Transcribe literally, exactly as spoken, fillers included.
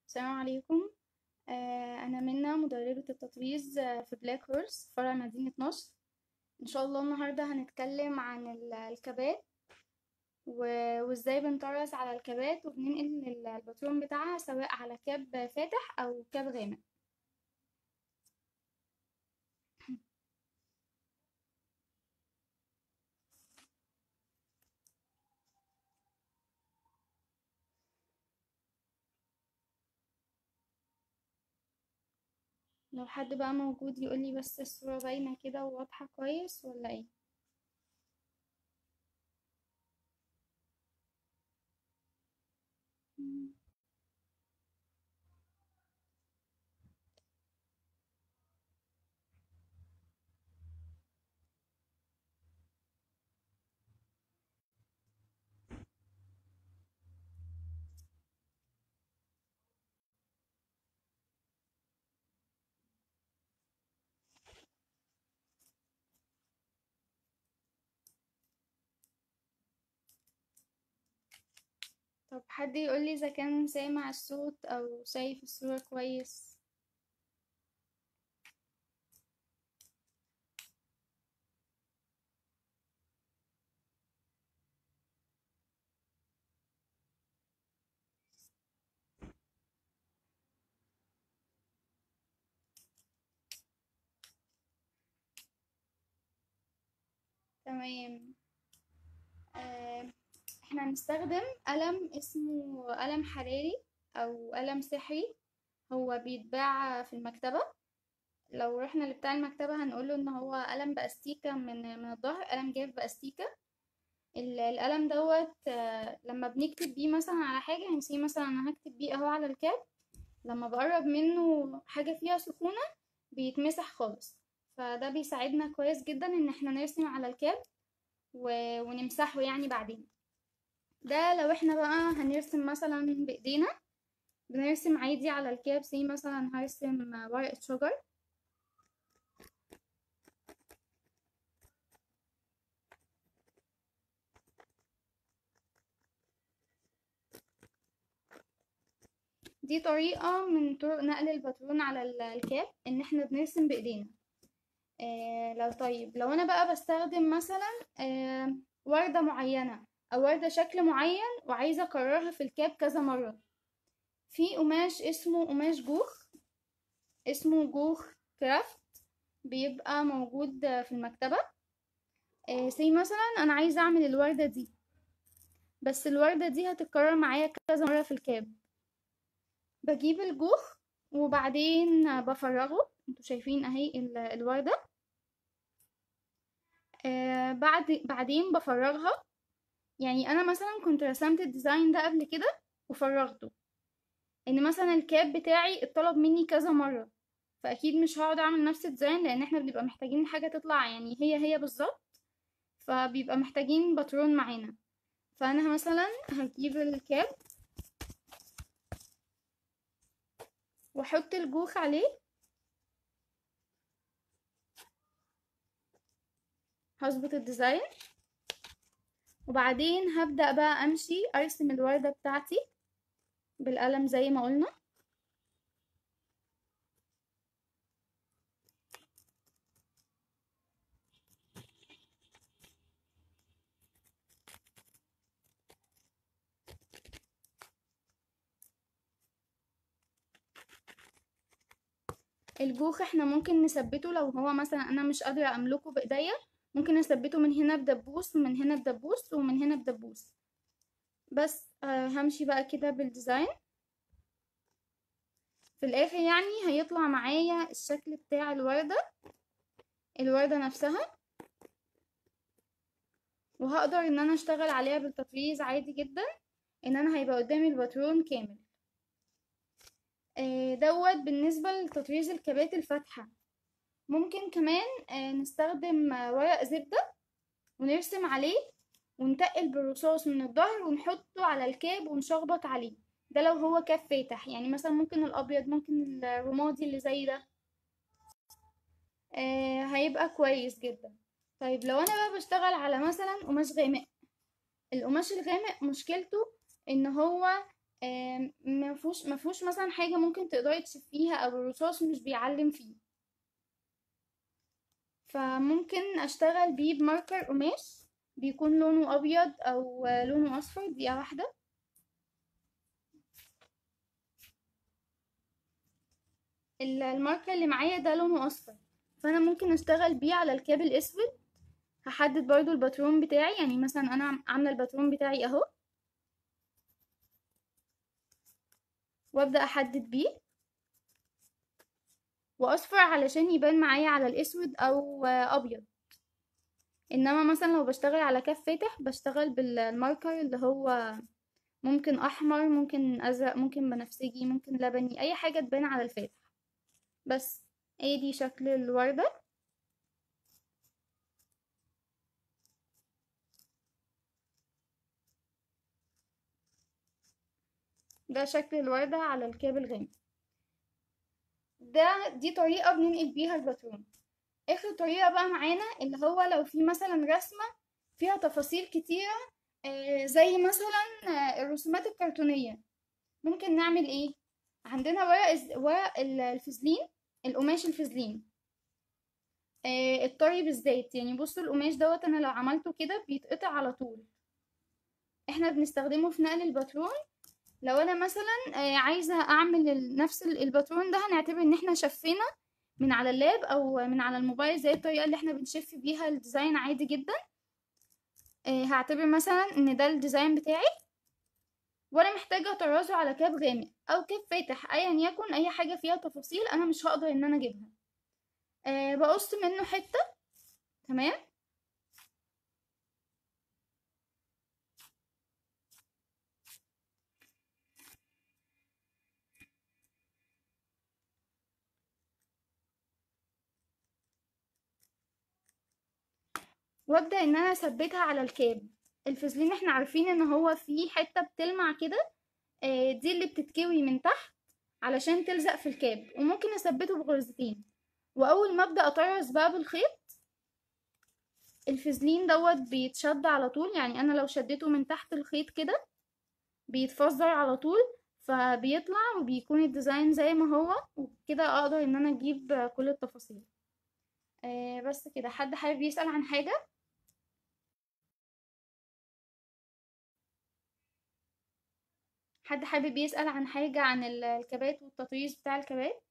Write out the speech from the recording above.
السلام عليكم. آه، أنا منى مدربة التطريز آه، في بلاك هورس فرع مدينة نصر. إن شاء الله النهاردة هنتكلم عن ال- الكبات و- وإزاي بنطرز على الكبات وبننقل ال- الباترون بتاعها سواء على كاب فاتح أو كاب غامق. لو حد بقى موجود يقولي بس الصورة باينة كده وواضحة كويس ولا ايه؟ مم. طب حد يقولي إذا كان سامع الصوت أو شايف الصورة كويس. تمام. آه، احنا هنستخدم قلم اسمه قلم حراري او قلم سحري. هو بيتباع في المكتبة. لو رحنا لبتاع المكتبة هنقوله ان هو قلم باستيكة من من الظهر، قلم جاف باستيكة. ال- القلم دوت آه، لما بنكتب بيه مثلا على حاجة هنسي مثلا انا هكتب بيه اهو على الكاب. لما بقرب منه حاجة فيها سخونة بيتمسح خالص. فده بيساعدنا كويس جدا ان احنا نرسم على الكاب و- ونمسحه يعني بعدين. ده لو احنا بقى هنرسم مثلا بايدينا، بنرسم عادي على الكاب. زي مثلا هرسم ورقة شجر. دي طريقة من طرق نقل الباترون على ال- الكاب، ان احنا بنرسم بايدينا. آه لو طيب لو انا بقى بستخدم مثلا آه وردة معينة او وردة شكل معين وعايزة اكررها في الكاب كذا مرة، في قماش اسمه قماش جوخ، اسمه جوخ كرافت، بيبقى موجود في المكتبة. آه زي مثلا انا عايزة اعمل الوردة دي، بس الوردة دي هتتكرر معايا كذا مرة في الكاب. بجيب الجوخ وبعدين بفرغه. انتوا شايفين اهي ال- الوردة. آه بعد بعدين بفرغها. يعني انا مثلا كنت رسمت الديزاين ده قبل كده وفرغته، ان مثلا الكاب بتاعي اتطلب مني كذا مرة، فاكيد مش هقعد اعمل نفس الديزاين لان احنا بنبقى محتاجين حاجة تطلع يعني هي هي بالظبط. فبيبقى محتاجين باترون معانا. فانا مثلا هجيب الكاب واحط الجوخ عليه، هظبط الديزاين، وبعدين هبدأ بقى امشي ارسم الوردة بتاعتي بالقلم زي ما قلنا. الجوخ احنا ممكن نثبته لو هو مثلا انا مش قادرة املكه بايديا، ممكن اثبته من هنا بدبوس ومن هنا بدبوس ومن هنا بدبوس. بس آه همشي بقى كده بالديزاين. في الاخر يعني هيطلع معايا الشكل بتاع الوردة، الوردة نفسها، وهقدر ان انا اشتغل عليها بالتطريز عادي جدا، ان انا هيبقى قدامي الباترون كامل. آه دوت بالنسبة لتطريز الكبات الفاتحة. ممكن كمان آه نستخدم آه ورق زبدة ونرسم عليه ونتقل بالرصاص من الظهر ونحطه على الكاب ونشخبط عليه. ده لو هو كاب فاتح، يعني مثلا ممكن الابيض، ممكن الرمادي اللي زي ده. آه هيبقى كويس جدا. طيب لو انا بقى بشتغل على مثلا قماش غامق، القماش الغامق مشكلته ان هو مفهوش مفهوش مثلا حاجة ممكن تقدري تشوفيها، او الرصاص مش بيعلم فيه. فممكن اشتغل بيه بماركر قماش بيكون لونه ابيض او لونه اصفر. دقيقة واحدة. ال- الماركر اللي معايا ده لونه اصفر، فانا ممكن اشتغل بيه على الكاب الاسود. هحدد برضو الباترون بتاعي، يعني مثلا انا عم- عاملة الباترون بتاعي اهو، وابدأ احدد بيه. واصفر علشان يبان معايا على الاسود او ابيض. انما مثلا لو بشتغل على كاب فاتح بشتغل بالماركر اللي هو ممكن احمر، ممكن ازرق، ممكن بنفسجي، ممكن لبني، اي حاجة تبان على الفاتح. بس ايه دي شكل الوردة. ده شكل الوردة على الكاب الغامق. ده دي طريقة بننقل بيها الباترون. اخر طريقة بقى معانا اللي هو لو في مثلا رسمة فيها تفاصيل كتيرة، آه، زي مثلا آه، الرسومات الكرتونية. ممكن نعمل ايه؟ عندنا ورق الز- ورق ال- الفازلين، القماش الفازلين، آه، الطري بالذات. يعني بصوا القماش دوت انا لو عملته كده بيتقطع على طول. احنا بنستخدمه في نقل الباترون. لو انا مثلا آه، عايزة اعمل ال- نفس ال- الباترون ده، هنعتبر ان احنا شفينا من على اللاب او من على الموبايل زي الطريقة اللي احنا بنشف بيها الديزاين عادي جدا. آه، هعتبر مثلا ان ده الديزاين بتاعي، وانا محتاجة اطرزه على كاب غامق او كاب فاتح، ايا يكن اي حاجة فيها تفاصيل انا مش هقدر ان انا اجيبها. أه بقص منه حتة. تمام. وابدأ ان انا اثبتها على الكاب. الفازلين احنا عارفين ان هو فيه حتة بتلمع كده، أه دي اللي بتتكوي من تحت علشان تلزق في الكاب، وممكن اثبته بغرزتين. واول ما ابدأ اطرز بقى بالخيط، الفازلين دوت بيتشد على طول. يعني انا لو شديته من تحت الخيط كده بيتفزر على طول، فبيطلع وبيكون الديزاين زي ما هو، وكده اقدر ان انا اجيب كل التفاصيل. آه بس كده. حد حابب يسأل عن حاجة؟ حد حابب يسأل عن حاجة عن ال- الكبات والتطريز بتاع الكبات؟